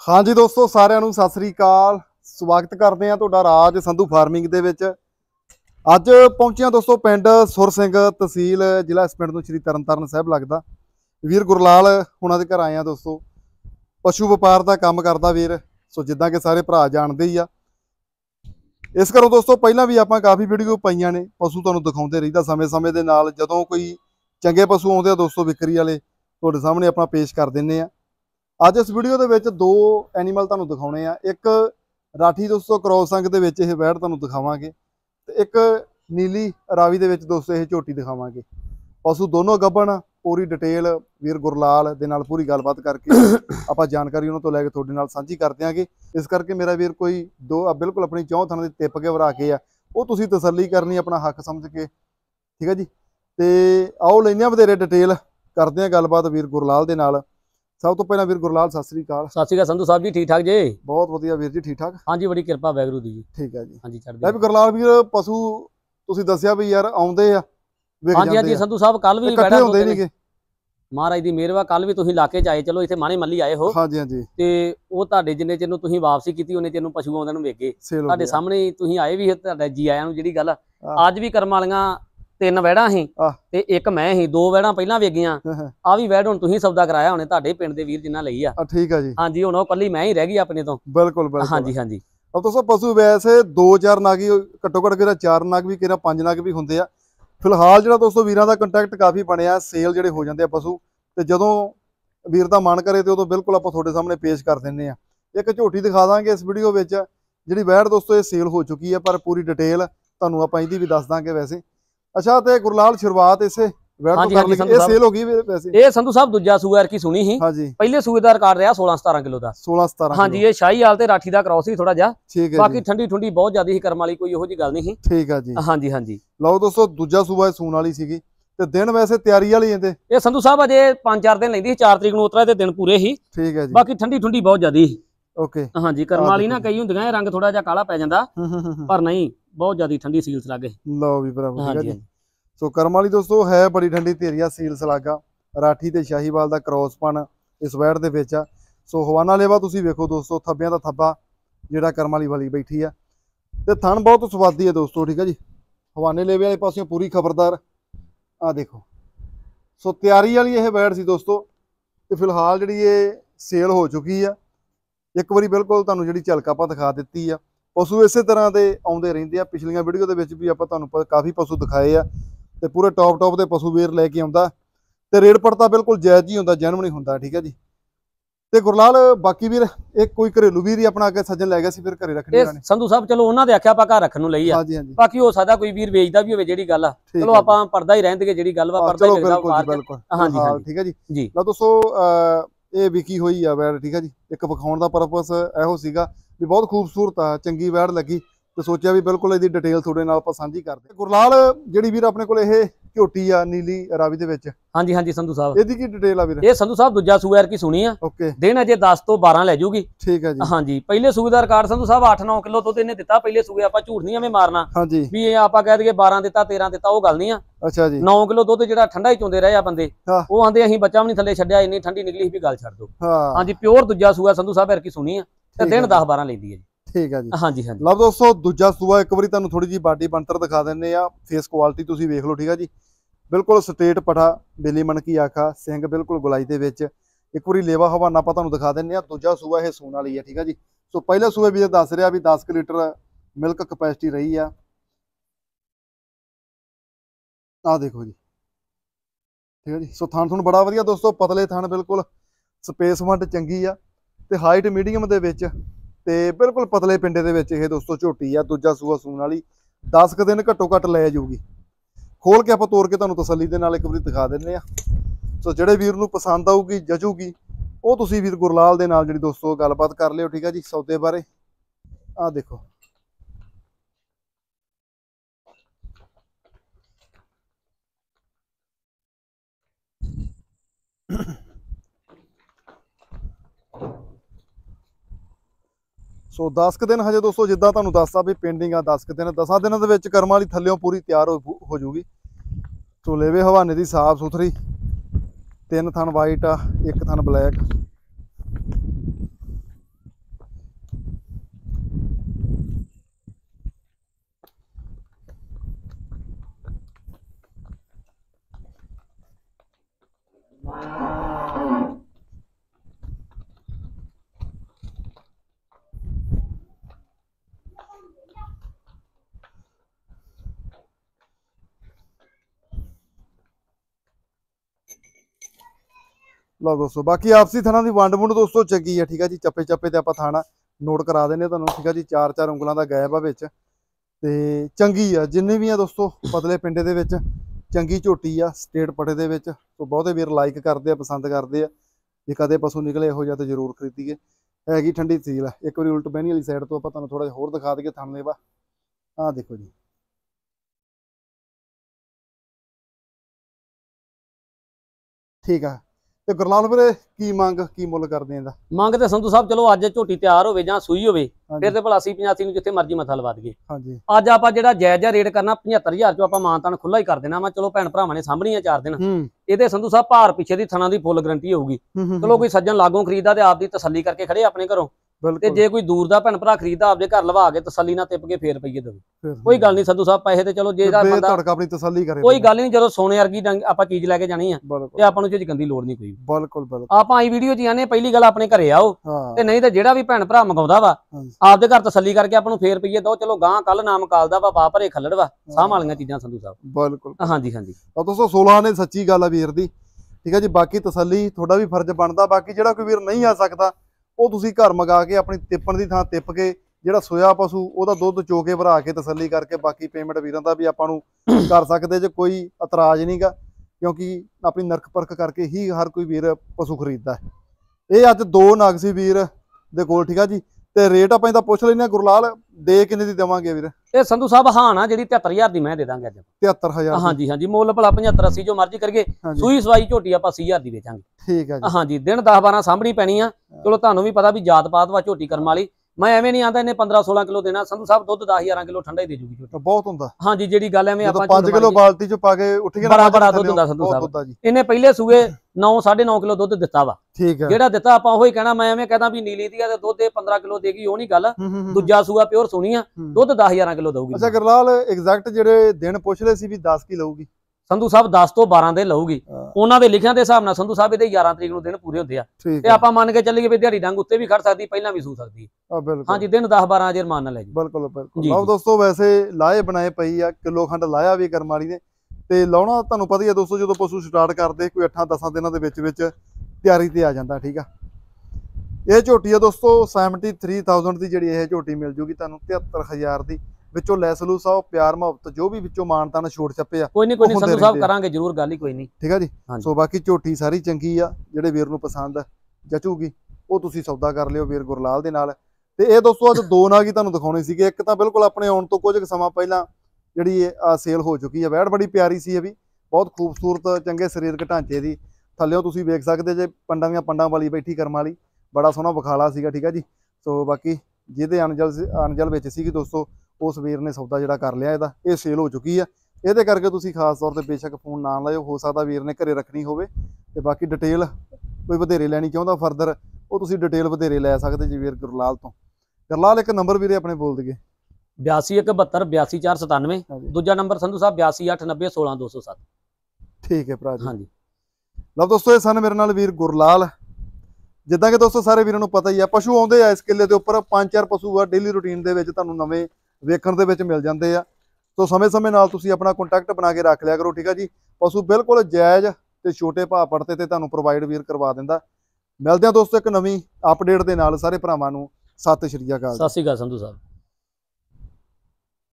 हाँ जी दोस्तों, साਰਿਆਂ ਨੂੰ सत श्री अकाल। स्वागत करते हैं तुहाडा राज संधू फार्मिंग ਦੇ ਵਿੱਚ। ਅੱਜ ਪਹੁੰਚਿਆ ਦੋਸਤੋ ਪਿੰਡ ਸੁਰ ਸਿੰਘ, ਤਹਿਸੀਲ ਜ਼ਿਲ੍ਹਾ ਇਸ ਪਿੰਡ ਨੂੰ ਸ਼੍ਰੀ ਤਰਨਤਾਰਨ ਸਾਹਿਬ ਲੱਗਦਾ। ਵੀਰ ਗੁਰਲਾਲ ਹੁਣਾਂ ਦੇ ਘਰ ਆਏ ਆ ਦੋਸਤੋ। ਪਸ਼ੂ ਵਪਾਰ ਦਾ ਕੰਮ ਕਰਦਾ ਵੀਰ, ਸੋ ਜਿੱਦਾਂ ਕਿ ਸਾਰੇ ਭਰਾ ਜਾਣਦੇ ਹੀ ਆ। ਇਸ ਘਰੋਂ ਦੋਸਤੋ ਪਹਿਲਾਂ ਵੀ ਆਪਾਂ ਕਾਫੀ ਵੀਡੀਓ ਪਾਈਆਂ ਨੇ, ਪਸ਼ੂ ਤੁਹਾਨੂੰ ਦਿਖਾਉਂਦੇ ਰਹੀਦਾ ਸਮੇਂ-ਸਮੇਂ ਦੇ ਨਾਲ। ਜਦੋਂ ਕੋਈ ਚੰਗੇ ਪਸ਼ੂ ਆਉਂਦੇ ਆ ਦੋਸਤੋ ਵਿਕਰੀ ਵਾਲੇ, ਤੁਹਾਡੇ ਸਾਹਮਣੇ ਆਪਣਾ ਪੇਸ਼ ਕਰ ਦਿੰਦੇ ਆ। ਅੱਜ ਇਸ ਵੀਡੀਓ ਦੇ ਵਿੱਚ ਦੋ ਐਨੀਮਲ ਤੁਹਾਨੂੰ ਦਿਖਾਉਣੇ ਆ। ਇੱਕ ਰਾਠੀ ਦੋਸਤੋ ਕ੍ਰੋਸ ਸੰਗ ਦੇ ਵਿੱਚ ਇਹ ਵੈੜ ਤੁਹਾਨੂੰ ਦਿਖਾਵਾਂਗੇ, ਤੇ ਇੱਕ ਨੀਲੀ ਰਾਵੀ ਦੇ ਵਿੱਚ ਦੋਸਤੋ ਇਹ ਝੋਟੀ ਦਿਖਾਵਾਂਗੇ। ਪਸ਼ੂ ਦੋਨੋਂ ਗੱਭਣ, ਪੂਰੀ ਡਿਟੇਲ ਵੀਰ ਗੁਰਲਾਲ ਦੇ ਨਾਲ ਪੂਰੀ ਗੱਲਬਾਤ ਕਰਕੇ ਆਪਾਂ ਜਾਣਕਾਰੀ ਉਹਨਾਂ ਤੋਂ ਲੈ ਕੇ ਤੁਹਾਡੇ ਨਾਲ ਸਾਂਝੀ ਕਰ ਦਿਆਂਗੇ। ਇਸ ਕਰਕੇ ਮੇਰਾ ਵੀਰ ਕੋਈ ਬਿਲਕੁਲ ਆਪਣੀ ਚੌਂ ਥਾਂ ਦੇ ਟਿੱਪ ਕੇ ਵਰਾ ਕੇ ਆ, ਉਹ ਤੁਸੀਂ ਤਸੱਲੀ ਕਰਨੀ ਆਪਣਾ ਹੱਕ ਸਮਝ ਕੇ, ਠੀਕ ਹੈ ਜੀ। ਤੇ ਆਓ ਲੈਂਦੇ ਆ ਵਧੇਰੇ ਡਿਟੇਲ, ਕਰਦੇ ਆ ਗੱਲਬਾਤ ਵੀਰ ਗੁਰਲਾਲ ਦੇ ਨਾਲ। सब तो पहला वीर गुरलाल सत श्री अकाल। सत श्री अकाल संधू साहब जी, ठीक ठाक जी? बहुत वधिया वीर जी, ठीक ठाक। हाँ जी, बड़ी कृपा वाहिगुरू दी जी। ठीक है जी, हाँ जी। मैं भी गुरलाल वीर पशु तुसीं दस्सिया भी यार आउंदे आ, वेख हाँ जी। हाँ जी संधू साहब, कल भी इकट्ठे होंदे नहीं महाराज दी मेहर वा, कल भी तुसीं इलाके च आए, चलो इत्थे माणे मल्ली आए हो। हाँ जी हाँ जी। ते ओ तुहाडे जिन्ने चिर नूं तुसीं वापसी कीती उन्ने चिर नूं पशु आउंदे नूं वेख गए, तुहाडे सामने तुसीं आए भी, तुहाडा जी आयां नूं। जिहड़ी गल अज भी करम वालियां 3 वैड़ा ही ते एक मैं ही, 2 वैड़ा पहला वेगियां। आ भी वैड़ हुण तुसीं सौदा कराया होणे तुहाडे पिंड दे वीर जिन्हां लई आ। ठीक है जी। हाँ जी, हुण ओ कल्ली मैं ही रह गई अपने तो। बिल्कुल बिल्कुल। हाँ जी हाँ जी। अब दोस्तों पशु वैसे 2-4 नाग ही घट्टो घट के 4 नाग भी केरा 5 नाग भी हुंदे आ। फिलहाल जिहड़ा दोस्तों वीरां दा कंटैक्ट काफ़ी बणिया, सेल जिहड़े हो जांदे आ पशु, ते जदों वीर दा मन करे ते उदों बिल्कुल आपां तुहाडे सामने पेश कर दिंदे आ। एक झोटी दिखा दांगे इस वीडियो विच, जिहड़ी वैड़ दोस्तों ये सेल हो चुकी है, पर पूरी डिटेल तुहानूं आपां इहदी भी दस दांगे वैसे। अच्छा, ते गुरलाल शुरुआत इसे वैड़ तो कर लई, ये सेल हो गई वैसे? ये संधू साहब दूजा सूआ की सुनी ही। हाँ जी। पहले सूए दा रिकॉर्ड रहा 16-17 किलो दा। 16-17। हाँ जी, ये शाही हाल ते राठी दा क्रॉस ही थोड़ा जा। ठीक है। बाकी ठंडी ठुंडी बहुत ज्यादा ही करम वाली, कोई इहो जी गल नहीं ही। ठीक है जी। हाँ जी हाँ जी। लो दोस्तों, दूजा सूआ सून वाली सीगी, ते दिन वैसे तैयारी वाली इंदे। ये संधू साहब अजे 5-4 दिन लैंदी, 4 तरीक नूं उतरा ते दिन पूरे ही। ठीक है जी। बाकी ठंडी ठुंडी बहुत ज्यादा ही। ओके। हाँ जी, करम वाली ना कई हुंदियां रंग थोड़ा जा काला पै जांदा, पर नहीं बहुत ज्यादा ठंडी सील्स लागे। लो भी बराबर। हाँ ठीक है जी। जी। सो करम वाली दोस्तों है बड़ी ठंडी तेरिया सील सलागा, राठी ते शाहीवाल दा क्रॉसपन इस वैड़ दे विच आ। सो हवाना लेवा तुसीं वेखो दोस्तों, थब्बियां दा थब्बा जिहड़ा करम वाली बैठी आ, ते थण बहुत स्वादी है दोस्तों। ठीक है जी। हवाने लेवे वाले पासों पूरी खबरदार आ देखो। सो तैयारी वाली यह वैड़ सी दोस्तों, ते फिलहाल जिहड़ी ये सेल हो चुकी है। एक बारी बिल्कुल तुहानूं जिहड़ी झलक आपां दिखा दित्ती आ। पशु इस तरह के आउंदे रहिंदे आ, पिछलियां वीडियो दे विच भी आपां तुहानूं काफ़ी पशु दिखाए आ, ते पूरे टॉप दे पशु वीर लैके आउंदा, ते रेट पड़ता बिल्कुल जायज़ ही हुंदा, जेन्युइन हुंदा। ठीक है जी। ते गुरलाल बाकी वीर एक कोई घरेलू वीर ही अपना अगे सज्जन लै गया सी, फिर घरे रखनी ये संधू साहब चलो उन्हां दे आख्या आपां घर रखण नूं लई आ। हाँ जी हाँ जी। बाकी हो सकदा कोई वीर वेचदा भी होवे, जेहड़ी गल आ चलो आपां पर्दा ही रहंदे, जेहड़ी गल वा पर्दा ही लगदा बाहर। बिल्कुल। हाँ जी हाँ ठीक है जी जी। लो दोस्तों, ये विकी होई आ वैड़। ठीक है जी। एक विखाउण दा पर्पस इहो सीगा भी बहुत खूबसूरत आ, चंगी वैड़ लगी, ਤੇ ਸੋਚਿਆ ਵੀ ਬਿਲਕੁਲ ਇਹਦੀ ਡਿਟੇਲ ਤੁਹਾਡੇ ਨਾਲ ਆਪਾਂ ਸਾਂਝੀ ਕਰਦੇ। ਗੁਰਲਾਲ ਜਿਹੜੀ ਵੀਰ ਆਪਣੇ ਕੋਲ ਇਹ ਝੋਟੀ ਆ ਨੀਲੀ ਰਾਵੀ ਦੇ ਵਿੱਚ, ਹਾਂਜੀ ਹਾਂਜੀ ਸੰਧੂ ਸਾਹਿਬ, ਇਹਦੀ ਕੀ ਡਿਟੇਲ ਆ ਵੀਰ? ਇਹ ਸੰਧੂ ਸਾਹਿਬ ਦੂਜਾ ਸੂਆ ਕੀ ਸੁਣੀ ਆ। ਓਕੇ। ਦਿਨ ਅਜੇ 10 ਤੋਂ 12 ਲੈ ਜੂਗੀ। ਠੀਕ ਹੈ ਜੀ। ਹਾਂਜੀ, ਪਹਿਲੇ ਸੂਏ ਦਾ ਰਿਕਾਰਡ ਸੰਧੂ ਸਾਹਿਬ 8-9 ਕਿਲੋ ਦੁੱਧ ਇਹਨੇ ਦਿੱਤਾ ਪਹਿਲੇ ਸੂਏ। ਆਪਾਂ ਝੂਠ ਨਹੀਂ ਐਵੇਂ ਮਾਰਨਾ ਹਾਂਜੀ ਵੀ ਇਹ ਆਪਾਂ ਕਹਿ ਦਈਏ 12 ਦਿੱਤਾ 13 ਦਿੱਤਾ, ਉਹ ਗੱਲ ਨਹੀਂ ਆ। ਅੱਛਾ ਜੀ। 9 ਕਿਲੋ ਦੁੱਧ ਜਿਹੜਾ ਠੰਡਾ ਹੀ ਚੋਂਦੇ ਰਹੇ ਆ ਬੰਦੇ, ਉਹ ਆਂਦੇ ਅਸੀਂ ਬੱਚਾ ਵੀ ਨਹੀਂ ਥੱਲੇ ਛੱਡਿਆ, ਇੰਨੀ ਠੰਡੀ ਨਿਕਲੀ ਵੀ ਗੱਲ ਛੱਡ ਦੋ। ਹਾਂਜੀ, ਪਿਓਰ ਦੂਜਾ ਸੂਆ ਸੰਧੂ ਸਾਹਿਬ ਕੀ ਸੁਣੀ ਆ, ਤੇ ਦਿਨ 10-12 ਲੈਂਦੀ ਹੈ ਜੀ। ठीक है जी। हाँ जी हाँ जी। लव दोस्तों, दूजा सूआ एक बार तुहानूं थोड़ी जी बाडी बनतर दिखा दिंदे आ, फेस क्वालिटी तुसीं वेख लो। ठीक है जी। बिल्कुल स्ट्रेट पठा, बेली मनकी आखा, सिंग बिल्कुल गुलाई दे विच। एक बार लेवा हवाना आपां तुहानूं दिखा दिंदे आ। दूजा सूआ ये सूण वाली है। ठीक है जी। सो पहले सूए भी दस रहा भी 10 लीटर मिल्क कैपेसिटी रही है। आ देखो जी। ठीक है जी। सो थान थुण बड़ा वधिया दोस्तों, पतले थान, बिल्कुल स्पेस वंड चंगी आ, ते हाइट मीडियम दे विच, ਤੇ ਬਿਲਕੁਲ ਪਤਲੇ ਪਿੰਡੇ ਦੇ ਵਿੱਚ ਇਹ ਦੋਸਤੋ ਝੋਟੀ ਆ। ਦੂਜਾ ਸੂਆ ਸੂਣ ਵਾਲੀ 10 ਕੁ ਦਿਨ ਘੱਟੋ ਘੱਟ ਲੈ ਜਾਊਗੀ। ਖੋਲ ਕੇ ਆਪਾਂ ਤੋੜ ਕੇ ਤੁਹਾਨੂੰ ਤਸੱਲੀ ਦੇ ਨਾਲ ਇੱਕ ਵਾਰੀ ਦਿਖਾ ਦਿੰਦੇ ਆ। ਸੋ ਜਿਹੜੇ ਵੀਰ ਨੂੰ ਪਸੰਦ ਆਊਗੀ, ਜਚੂਗੀ, ਉਹ ਤੁਸੀਂ ਵੀਰ ਗੁਰਲਾਲ ਦੇ ਨਾਲ ਜਿਹੜੀ ਦੋਸਤੋ ਗੱਲਬਾਤ ਕਰ ਲਿਓ। ਠੀਕ ਹੈ ਜੀ। ਸੌਦੇ ਬਾਰੇ ਆਹ ਦੇਖੋ। सो 10 दिन हजे दोस्तों, जिद्दां तुहानूं दसदा भी पेंडिंग आ 10 दिन। 10 दिनों दे विच करम वाली थल्लियों पूरी तैयार हो जूगी। सो लेवे हवाने दी साफ सुथरी, 3 थन वाइट आ, 1 थन ब्लैक। ਲਓ ਦੋਸਤੋ ਬਾਕੀ ਆਪਸੀ ਥਣਾ ਦੀ ਵੰਡ ਵੁੰਡ ਦੋਸਤੋ ਚੰਗੀ ਆ, ਠੀਕ ਆ ਜੀ। ਚੱਪੇ ਚੱਪੇ ਤੇ ਆਪਾਂ ਥਾਣਾ ਨੋਟ ਕਰਾ ਦਿੰਦੇ ਤੁਹਾਨੂੰ, ਠੀਕ ਆ ਜੀ। 4-4 ਉਂਗਲਾਂ ਦਾ ਗੈਪ ਆ ਵਿੱਚ ਤੇ ਚੰਗੀ ਆ। ਜਿੰਨੇ ਵੀ ਆ ਦੋਸਤੋ ਪਤਲੇ ਪਿੰਡੇ ਦੇ ਵਿੱਚ ਚੰਗੀ ਝੋਟੀ ਆ, ਸਟੇਟ ਪਟੇ ਦੇ ਵਿੱਚ। ਸੋ ਬਹੁਤੇ ਵੀਰ ਲਾਈਕ ਕਰਦੇ ਆ, ਪਸੰਦ ਕਰਦੇ ਆ। ਜੇ ਕਦੇ ਪਸ਼ੂ ਨਿਕਲੇ ਇਹੋ ਜਿਹਾ ਤਾਂ ਜ਼ਰੂਰ ਖਰੀਦੀਏ। ਹੈਗੀ ਠੰਡੀ ਤਸੀਲ ਆ। ਇੱਕ ਵਾਰੀ ਉਲਟ ਬਹਿਣੀ ਵਾਲੀ ਸਾਈਡ ਤੋਂ ਆਪਾਂ ਤੁਹਾਨੂੰ ਥੋੜਾ ਜਿਹਾ ਹੋਰ ਦਿਖਾ ਦਈਏ ਥਣ ਲੇਵਾ। ਆਹ ਦੇਖੋ ਜੀ, ਠੀਕ ਆ। ਤੇ ਗੁਰਲਾਲ ਵੀਰੇ ਕੀ ਮੰਗ ਕੀ ਮੁੱਲ ਕਰਦੇ ਆ ਇਹਦਾ? ਮੰਗ ਤੇ ਸੰਧੂ ਸਾਹਿਬ ਚਲੋ ਅੱਜ ਝੋਟੀ ਤਿਆਰ ਹੋਵੇ ਜਾਂ ਸੂਈ ਹੋਵੇ ਫਿਰ ਤੇ ਭਲਾ 80-85 ਨੂੰ ਜਿੱਥੇ ਮਰਜ਼ੀ ਮੱਥਾ ਲਵਾ ਦਈਏ। ਹਾਂਜੀ ਅੱਜ ਆਪਾਂ ਜਿਹੜਾ ਜਾਇਜ਼ ਰੇਟ ਕਰਨਾ 75000 ਚੋਂ ਆਪਾਂ ਮਾਨਤਾਨ ਖੁੱਲਾ ਹੀ ਕਰ ਦੇਣਾ ਵਾ। ਚਲੋ ਭੈਣ ਭਰਾਵਾਂ ਨੇ ਸਾਂਭਣੀ ਆ 4 ਦਿਨ। ਇਹਦੇ ਸੰਧੂ ਸਾਹਿਬ ਭਾਰ ਪਿੱਛੇ ਦੀ ਥਣਾ ਦੀ ਫੁੱਲ ਗਰੰਟੀ ਹੋਊਗੀ। ਚਲੋ ਕੋਈ ਸੱਜਣ ਲਾਗੋਂ ਖਰੀਦਦਾ ਤੇ ਆਪ ਦੀ ਤਸੱਲੀ ਕਰਕੇ ਖੜੇ ਆਪਣੇ ਘਰੋਂ, ਤੇ ਜੇ ਕੋਈ ਦੂਰ ਦਾ ਭੈਣ ਭਰਾ ਖਰੀਦਦਾ ਆਪਦੇ ਘਰ ਲਵਾ ਕੇ ਤਸੱਲੀ ਨਾਲ ਤਿੱਪ ਕੇ ਫੇਰ ਪਈਏ ਦੇਵੇ। ਕੋਈ ਗੱਲ ਨਹੀਂ ਸੰਧੂ ਸਾਹਿਬ, ਪੈਸੇ ਤੇ ਚਲੋ ਜੇ ਦਾ ਬੰਦਾ ਆਪਣੀ ਤਸੱਲੀ ਕਰੇ ਕੋਈ ਗੱਲ ਨਹੀਂ। ਜਦੋਂ ਸੋਨੇ ਵਰਗੀ ਆਪਾਂ ਚੀਜ਼ ਲੈ ਕੇ ਜਾਣੀ ਆ ਤੇ ਆਪਾਂ ਨੂੰ ਝਿਜਕਣ ਦੀ ਲੋੜ ਨਹੀਂ ਕੋਈ। ਬਿਲਕੁਲ ਬਿਲਕੁਲ। ਆਪਾਂ ਆਈ ਵੀਡੀਓ 'ਚ ਆਨੇ ਪਹਿਲੀ ਗੱਲ ਆਪਣੇ ਘਰੇ ਆਓ, ਤੇ ਨਹੀਂ ਤਾਂ ਜਿਹੜਾ ਵੀ ਭੈਣ ਭਰਾ ਮੰਗਾਉਂਦਾ ਵਾ ਆਪਦੇ ਘਰ ਤਸੱਲੀ ਕਰਕੇ ਆਪਾਂ ਨੂੰ ਫੇਰ ਪਈਏ ਦੋ। ਚਲੋ ਗਾਂ ਕੱਲ ਨਾ ਮਕਾਲਦਾ ਵਾ ਵਾਪਰੇ ਖੱਲੜ ਵਾ ਸਾਹ ਵਾਲੀਆਂ ਚੀਜ਼ਾਂ ਸੰਧੂ ਸਾਹਿਬ। ਬਿਲਕੁਲ ਹਾਂਜੀ ਹਾਂਜੀ। ਦੋਸਤੋ 16 ਨੇ ਸੱਚੀ ਗੱਲ ਆ ਵੀਰ ਦੀ, ਠੀਕ ਆ ਜੀ। ਬਾਕੀ ਤਸੱਲੀ ਤੁਹਾਡਾ ਵੀ ਫਰਜ਼ ਬਣਦਾ। ਬਾਕੀ ਜਿਹੜਾ ਕੋਈ ਵੀਰ ਨਹੀਂ ਆ ਸਕਦਾ ਉਹ ਤੁਸੀਂ ਘਰ ਮੰਗਾ ਕੇ ਆਪਣੀ ਤਿੱਪਣ ਦੀ ਥਾਂ ਤਿੱਪ ਕੇ ਜਿਹੜਾ ਸੋਇਆ ਪਸ਼ੂ ਉਹਦਾ ਦੁੱਧ ਚੋ ਕੇ ਭਰਾ ਕੇ ਤਸੱਲੀ ਕਰਕੇ ਬਾਕੀ ਪੇਮੈਂਟ ਵੀਰਾਂ ਦਾ ਵੀ ਆਪਾਂ ਨੂੰ ਕਰ ਸਕਦੇ ਜੇ, ਕੋਈ ਇਤਰਾਜ਼ ਨਹੀਂਗਾ। ਕਿਉਂਕਿ ਆਪਣੀ ਨਰਕ ਪਰਖ ਕਰਕੇ ਹੀ ਹਰ ਕੋਈ ਵੀਰ ਪਸ਼ੂ ਖਰੀਦਦਾ ਹੈ। ਇਹ ਅੱਜ 2 ਨਗ ਸੀ ਵੀਰ ਦੇ ਕੋਲ, ਠੀਕ ਆ ਜੀ। ਤੇ ਰੇਟ ਆਪਾਂ ਇਹਦਾ ਪੁੱਛ ਲੈਨੇ ਆ ਗੁਰਲਾਲ, ਦੇ ਕਿੰਨੇ ਦੀ ਦੇਵਾਂਗੇ ਵੀਰ? ਇਹ ਸੰਧੂ ਸਾਹਿਬ ਹਾਂ ਨਾ ਜਿਹੜੀ 73000 ਦੀ ਮੈਂ ਦੇ ਦਾਂਗੇ ਅੱਜ। 73000? ਹਾਂਜੀ ਹਾਂਜੀ। ਮੁੱਲ ਭਲਾ 75-80 ਜੋ ਮਰਜ਼ੀ ਕਰੀਏ। ਸੂਈ ਸਵਾਈ ਝੋਟੀ ਆਪਾਂ 80000 ਦੀ ਵੇਚਾਂਗੇ। ਠੀਕ ਹੈ ਜੀ। ਹਾਂਜੀ ਦਿਨ 10-12 ਸਾਂਭਣੀ ਪੈਣੀ ਆ। ਚਲੋ ਤੁਹਾਨੂੰ ਵੀ ਪਤਾ ਵੀ ਜਾਤ ਪਾਤ ਵਾ ਝੋਟੀ ਕਰਮ ਵਾਲੀ। ਮੈਂ ਐਵੇਂ ਨਹੀਂ ਆਂਦਾ ਇਹਨੇ 15-16 ਕਿਲੋ ਦੇਣਾ। ਸੰਧੂ ਸਾਹਿਬ ਦੁੱਧ 10-11 ਕਿਲੋ ਠੰਡਾ ਹੀ ਦੇ ਜੂਗੀ ਝੋਟੀ। ਬਹੁਤ ਹੁੰਦਾ। ਹਾਂਜੀ ਜਿਹੜੀ ਗੱਲ ਐਵੇਂ ਆਪਾਂ 5 ਕਿਲੋ ਬਾਲਟੀ ਚ ਪਾ ਕੇ ਉੱਠ ਗਿਆ ਬੜਾ ਬੜਾ ਦੁੱਧ ਹੁੰਦਾ ਸੰਧੂ ਸਾਹਿਬ। ਇਹਨੇ ਪਹਿਲੇ ਸੂਏ 9-9.5 ਕਿਲੋ ਦੁੱਧ ਦਿੱਤਾ ਵਾ। ਠੀਕ ਹੈ। ਜਿਹੜਾ ਦਿੱਤਾ ਆਪਾਂ ਉਹੀ ਕਹਿਣਾ। ਮੈਂ ਐਵੇਂ ਕਹਿੰਦਾ ਵੀ ਨੀਲੀ ਦੀ ਆ ਤੇ ਦੁੱਧ 15 ਕਿਲੋ ਦੇਗੀ, ਉਹ ਨਹੀਂ ਗੱਲ। ਦੂਜਾ ਸੂਆ ਪਿਓਰ ਸੁਣੀ ਆ, ਦੁੱਧ 10-11 ਕਿਲੋ ਦਊਗੀ। ਅੱਛਾ ਗੁਰਲਾਲ ਐਗਜ਼ੈਕਟ ਜਿਹੜੇ ਦਿਨ ਪੁੱਛ ਰਹੇ ਸੀ ਵੀ 10 ਕੀ ਲਊਗੀ? ਸੰਧੂ ਸਾਹਿਬ 10 ਤੋਂ 12 ਦੇ ਲਊਗੀ। ਉਹਨਾਂ ਦੇ ਲਿਖਿਆਂ ਦੇ ਹਿਸਾਬ ਨਾਲ ਸੰਧੂ ਸਾਹਿਬ ਇਹਦੇ 11 ਤਰੀਕ ਨੂੰ ਦਿਨ ਪੂਰੇ ਹੁੰਦੇ ਆ। ਤੇ ਆਪਾਂ ਮੰਨ ਕੇ ਚੱਲੀਏ ਵੀ ਦਿਹਾੜੀ ਡੰਗ ਉੱਤੇ ਵੀ ਖੜ ਸਕਦੀ, ਪਹਿਲਾਂ ਵੀ ਸੂ ਸਕਦੀ। ਹਾਂਜੀ ਦਿਨ 10-12 ਅਜੇ ਰਮਾਨ ਨਾਲ ਲੈ ਜੀ। ਬਿਲਕੁਲ ਬਿਲਕੁਲ। ਲਓ ਦੋਸਤੋ ਵੈਸੇ ਲਾਏ ਬਣਾਏ ਪਈ ਆ, ਕਿਲੋ ਖੰਡ ਲਾਇਆ ਵੀ ਕਰਮ ਵਾਲੀ ਨੇ। ਤੇ ਲਾਉਣਾ ਤੁਹਾਨੂੰ ਪਤਾ ਹੀ ਆ ਦੋਸਤੋ, ਜਦੋਂ ਪਸ਼ੂ ਸਟਾਰਟ ਕਰਦੇ ਕੋਈ 8-10 ਦਿਨਾਂ ਦੇ ਵਿੱਚ ਤਿਆਰੀ ਤੇ ਆ ਜਾਂਦਾ, ਠੀਕ ਆ। ਇਹ ਝੋਟੀ ਆ ਦੋਸਤੋ 73000 ਦੀ ਜਿਹੜੀ ਇਹ ਝੋਟੀ ਮਿਲ ਜੂਗੀ ਤੁਹਾਨੂੰ 73000 ਦੀ। ਵਿੱਚੋਂ ਲੈਸ ਲੂਸ ਆ ਪਿਆਰ ਮੁਹੱਬਤ ਜੋ ਵੀ ਵਿੱਚੋਂ ਮਾਨਤਾ ਨਾਲ ਛੋਟ ਛੱਪੇ ਆ ਕੋਈ ਨਹੀਂ ਸੰਧੂ ਸਾਹਿਬ ਕਰਾਂਗੇ ਜ਼ਰੂਰ, ਗੱਲ ਹੀ ਕੋਈ ਨਹੀਂ। ਠੀਕ ਆ ਜੀ। ਸੋ ਬਾਕੀ ਝੋਟੀ ਸਾਰੀ ਚੰਗੀ ਆ, ਜਿਹੜੇ ਵੀਰ ਨੂੰ ਪਸੰਦ ਜਚੂਗੀ ਉਹ ਤੁਸੀਂ ਸੌਦਾ ਕਰ ਲਿਓ ਵੀਰ ਗੁਰਲਾਲ ਦੇ ਨਾਲ। ਤੇ ਇਹ ਦੋਸਤੋ ਅੱਜ 2 ਨਾਗ ਹੀ ਤੁਹਾਨੂੰ ਦਿਖਾਉਣੇ ਸੀਗੇ। ਇੱਕ ਤਾਂ ਬਿਲਕੁਲ ਆਪਣੇ ਆਉਣ ਤੋਂ ਕੁਝ ਸਮਾਂ ਪਹਿਲਾਂ ਜਿਹੜੀ ਸੇਲ ਹੋ ਚੁੱਕੀ ਆ। ਵੈੜ ਬੜੀ ਪਿਆਰੀ ਸੀ, ਇਹ ਵੀ ਬਹੁਤ ਖੂਬਸੂਰਤ ਚੰਗੇ ਸਰੀਰਕ ਢਾਂਚੇ ਦੀ। ਥੱਲਿਓ ਤੁਸੀਂ ਵੇਖ ਸਕਦੇ ਜੇ ਪੰਡਾਂ ਦੀਆਂ ਪੰਡਾਂ ਵਾਲੀ ਬੈਠੀ ਕਰਮ ਵਾਲੀ, ਬੜਾ ਸੋਹਣਾ ਵਿਖਾਲਾ ਸੀਗਾ, ਠੀਕ ਆ ਜੀ। ਸੋ ਬਾਕੀ ਜਿਹਦੇ ਅਣਜਲ ਵਿੱਚ ਸੀਗੀ ਦੋਸਤੋ ਉਸ ਵੀਰ ਨੇ ਸੌਦਾ ਜਿਹੜਾ ਕਰ ਲਿਆ ਇਹਦਾ, ਇਹ ਸੇਲ ਹੋ ਚੁੱਕੀ ਆ। ਇਹਦੇ ਕਰਕੇ ਤੁਸੀਂ ਖਾਸ ਤੌਰ ਤੇ ਬੇਸ਼ੱਕ ਫੋਨ ਨਾ ਲਾਇਓ, ਹੋ ਸਕਦਾ ਵੀਰ ਨੇ ਘਰੇ ਰੱਖਣੀ ਹੋਵੇ। ਤੇ ਬਾਕੀ ਡਿਟੇਲ ਕੋਈ ਵਧੇਰੇ ਲੈਣੀ ਚਾਹੁੰਦਾ ਫਰਦਰ, ਉਹ ਤੁਸੀਂ ਡਿਟੇਲ ਵਧੇਰੇ ਲੈ ਸਕਦੇ ਜੀ ਵੀਰ ਗੁਰਲਾਲ ਤੋਂ। ਗੁਰਲਾਲ ਇੱਕ ਨੰਬਰ ਵੀਰੇ ਆਪਣੇ ਬੋਲ ਦਈਏ। 8217282497। ਦੂਜਾ ਨੰਬਰ ਸੰਧੂ ਸਾਹਿਬ 8289016207। ਠੀਕ ਹੈ ਭਰਾ ਜੀ। ਹਾਂਜੀ ਲਓ ਦੋਸਤੋ ਇਹ ਸਨ ਮੇਰੇ ਨਾਲ ਵੀਰ ਗੁਰਲਾਲ। ਜਿੱਦਾਂ ਕਿ ਦੋਸਤੋ ਸਾਰੇ ਵੀਰਾਂ ਨੂੰ ਪਤਾ ਹੀ ਆ, ਪਸ਼ੂ ਆਉਂਦੇ ਆ ਇਸ ਕਿੱਲੇ ਦੇ ਉੱਪਰ 5-4 ਪਸ਼ੂ ਆ ਡੇਲੀ ਰੂਟੀਨ ਦੇ ਵਿੱਚ ਤੁਹਾਨੂੰ ਨਵੇਂ ਵੇਖਣ ਦੇ ਵਿੱਚ ਮਿਲ ਜਾਂਦੇ ਆ। ਸੋ ਸਮੇਂ-ਸਮੇਂ ਨਾਲ ਤੁਸੀਂ ਆਪਣਾ ਕੰਟੈਕਟ ਬਣਾ ਕੇ ਰੱਖ ਲਿਆ ਕਰੋ, ਠੀਕ ਆ ਜੀ। ਪਸ਼ੂ ਬਿਲਕੁਲ ਜਾਇਜ਼ ਤੇ ਛੋਟੇ ਭਾਅ ਪੜਤੇ ਤੇ ਤੁਹਾਨੂੰ ਪ੍ਰੋਵਾਈਡ ਵੀਰ ਕਰਵਾ ਦਿੰਦਾ। ਮਿਲਦੇ ਆ ਦੋਸਤੋ ਇੱਕ ਨਵੀਂ ਅਪਡੇਟ ਦੇ ਨਾਲ। ਸਾਰੇ ਭਰਾਵਾਂ ਨੂੰ ਸਤਿ ਸ਼੍ਰੀ ਅਕਾਲ। ਸਤਿ ਸ਼੍ਰੀ ਅਕਾਲ ਸੰਧੂ ਸਾਹਿਬ।